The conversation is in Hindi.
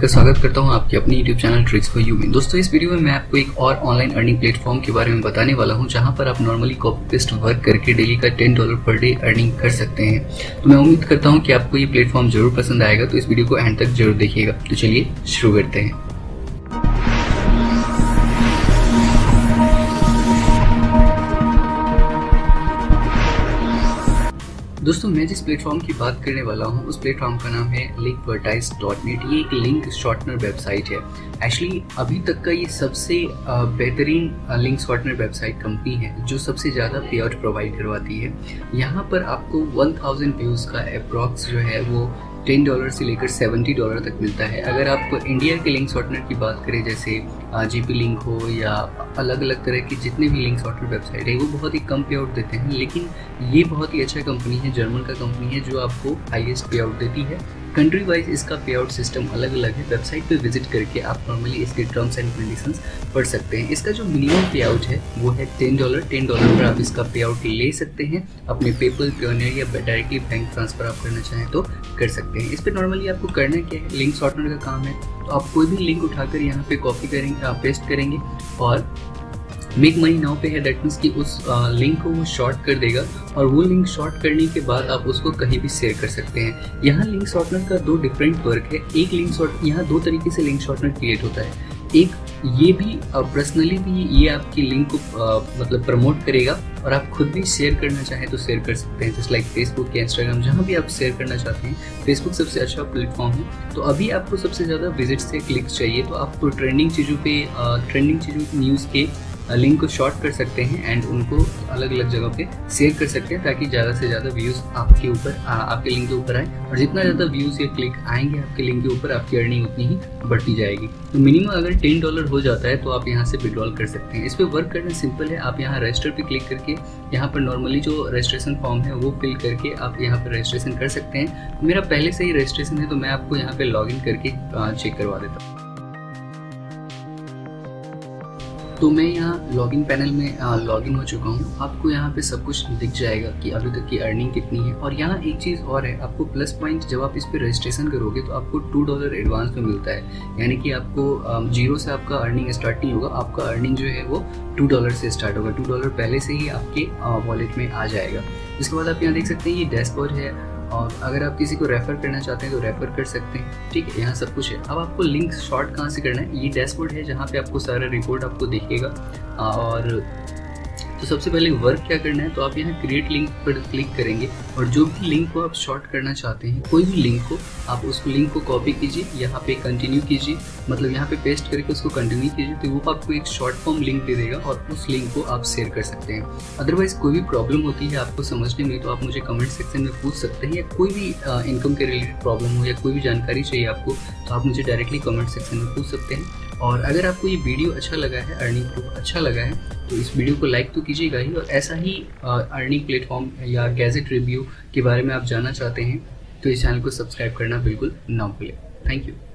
का स्वागत करता हूं आपके अपने YouTube channel tricks for you में। दोस्तों, इस वीडियो में मैं आपको एक और ऑनलाइन अर्निंग प्लेटफॉर्म के बारे में बताने वाला हूं, जहां पर आप नॉर्मली कॉपी पेस्ट वर्क करके डेली का $10 पर डे अर्निंग कर सकते हैं। तो मैं उम्मीद करता हूं कि आपको ये प्लेटफॉर्म जरूर पसंद आएगा, तो इस वीडियो को एंड तक जरूर देखिएगा। तो चलिए शुरू करते हैं। दोस्तों, मैं जिस प्लेटफॉर्म की बात करने वाला हूं उस प्लेटफॉर्म का नाम है linkvertise.net। ये एक लिंक शॉर्टनर वेबसाइट है। एक्चुअली अभी तक का ये सबसे बेहतरीन लिंक शॉर्टनर वेबसाइट कंपनी है जो सबसे ज़्यादा पे आउट प्रोवाइड करवाती है। यहाँ पर आपको 1000 व्यूज़ का अप्रॉक्स जो है वो $10 से लेकर $70 तक मिलता है। अगर आप इंडिया के लिंक शॉर्टनर की बात करें, जैसे जीपी लिंक हो या अलग अलग तरह की जितने भी लिंक शॉर्टनर वेबसाइट है, वो बहुत ही कम पे आउट देते हैं, लेकिन ये बहुत ही अच्छा कंपनी है, जर्मन का कंपनी है जो आपको हाईएस्ट पे आउट देती है। कंट्री वाइज इसका पे आउट सिस्टम अलग अलग है। वेबसाइट पे विजिट करके आप नॉर्मली इसके टर्म्स एंड कंडीशंस पढ़ सकते हैं। इसका जो मिनिमम पे आउट है वो है $10 पर आप इसका पे आउट ले सकते हैं। अपने पेपल, पेयोनियर या डायरेक्टली बैंक ट्रांसफर आप करना चाहें तो कर सकते हैं। इस पर नॉर्मली आपको करना क्या है, लिंक शॉर्टनर का काम है। तो आप कोई भी लिंक उठाकर यहाँ पे कॉपी करेंगे, पेस्ट करेंगे और मेक मनी नाउ पे है, दैट मीन्स कि उस लिंक को वो शॉर्ट कर देगा और वो लिंक शॉर्ट करने के बाद आप उसको कहीं भी शेयर कर सकते हैं। यहाँ लिंक शॉर्टनर का दो डिफरेंट वर्क है। एक लिंक शॉर्ट, यहाँ दो तरीके से लिंक शॉर्टनर क्रिएट होता है। एक ये भी पर्सनली भी ये आपकी लिंक को मतलब प्रमोट करेगा और आप खुद भी शेयर करना चाहें तो शेयर कर सकते हैं, जस्ट लाइक फेसबुक या इंस्टाग्राम, जहाँ भी आप शेयर करना चाहते हैं। फेसबुक सबसे अच्छा प्लेटफॉर्म है। तो अभी आपको सबसे ज़्यादा विजिट्स या क्लिक्स चाहिए, तो आपको ट्रेंडिंग चीज़ों पे न्यूज़ के लिंक को शॉर्ट कर सकते हैं एंड उनको अलग अलग जगह पे शेयर कर सकते हैं, ताकि ज़्यादा से ज़्यादा व्यूज़ आपके ऊपर आपके लिंक के ऊपर आए। और जितना ज़्यादा व्यूज़ या क्लिक आएंगे आपके लिंक के ऊपर, आपकी अर्निंग उतनी ही बढ़ती जाएगी। तो मिनिमम अगर $10 हो जाता है तो आप यहाँ से विड्रॉल कर सकते हैं। इस पर वर्क करना सिंपल है। आप यहाँ रजिस्टर पे क्लिक करके यहाँ पर नॉर्मली जो रजिस्ट्रेशन फॉर्म है वो फिल करके आप यहाँ पर रजिस्ट्रेशन कर सकते हैं। मेरा पहले से ही रजिस्ट्रेशन है, तो मैं आपको यहाँ पे लॉगिन करके चेक करवा देता हूँ। तो मैं यहाँ लॉगिन पैनल में लॉगिन हो चुका हूँ। आपको यहाँ पे सब कुछ दिख जाएगा कि अभी तक की अर्निंग कितनी है। और यहाँ एक चीज़ और है, आपको प्लस पॉइंट, जब आप इस पर रजिस्ट्रेशन करोगे तो आपको $2 एडवांस में मिलता है। यानी कि आपको जीरो से आपका अर्निंग स्टार्ट नहीं होगा, आपका अर्निंग जो है वो $2 से स्टार्ट होगा। $2 पहले से ही आपके वॉलेट में आ जाएगा। इसके बाद आप यहाँ देख सकते हैं ये डैशबोर्ड है, और अगर आप किसी को रेफ़र करना चाहते हैं तो रेफ़र कर सकते हैं। ठीक है, यहाँ सब कुछ है। अब आपको लिंक शॉर्ट कहाँ से करना है, ये डैशबोर्ड है जहाँ पे आपको सारा रिपोर्ट आपको दिखेगा। और तो सबसे पहले वर्क क्या करना है, तो आप यहाँ क्रिएट लिंक पर क्लिक करेंगे और जो भी लिंक को आप शॉर्ट करना चाहते हैं, कोई भी लिंक को, आप उस लिंक को कॉपी कीजिए, यहाँ पे कंटिन्यू कीजिए, मतलब यहाँ पे पेस्ट करके उसको कंटिन्यू कीजिए, तो वो आपको एक शॉर्ट फॉर्म लिंक दे देगा और उस लिंक को आप शेयर कर सकते हैं। अदरवाइज कोई भी प्रॉब्लम होती है आपको समझने में, तो आप मुझे कमेंट सेक्शन में पूछ सकते हैं, या कोई भी इनकम के रिलेटेड प्रॉब्लम हो या कोई भी जानकारी चाहिए आपको, तो आप मुझे डायरेक्टली कमेंट सेक्शन में पूछ सकते हैं। और अगर आपको ये वीडियो अच्छा लगा है, अर्निंग प्रूफ अच्छा लगा है, तो इस वीडियो को लाइक तो कीजिएगा ही। और ऐसा ही अर्निंग प्लेटफॉर्म या गैजेट रिव्यू के बारे में आप जानना चाहते हैं तो इस चैनल को सब्सक्राइब करना बिल्कुल ना भूलें। Thank you.